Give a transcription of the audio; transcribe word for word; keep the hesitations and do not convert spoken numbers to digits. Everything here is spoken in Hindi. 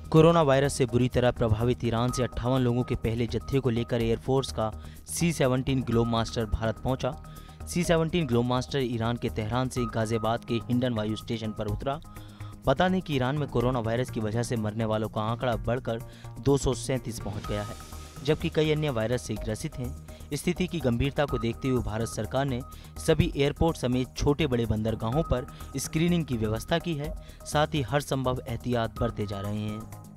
कोरोना वायरस से बुरी तरह प्रभावित ईरान से अट्ठावन लोगों के पहले जत्थे को लेकर एयरफोर्स का सी सेवनटीन ग्लोबमास्टर भारत पहुंचा। सी सेवनटीन ग्लोबमास्टर ईरान के तेहरान से गाजियाबाद के हिंडन वायु स्टेशन पर उतरा। बता दें कि ईरान में कोरोना वायरस की वजह से मरने वालों का आंकड़ा बढ़कर दो सौ सैंतीस पहुँच गया है, जबकि कई अन्य वायरस से ग्रसित हैं। स्थिति की गंभीरता को देखते हुए भारत सरकार ने सभी एयरपोर्ट समेत छोटे बड़े बंदरगाहों पर स्क्रीनिंग की व्यवस्था की है। साथ ही हर संभव एहतियात बरते जा रहे हैं।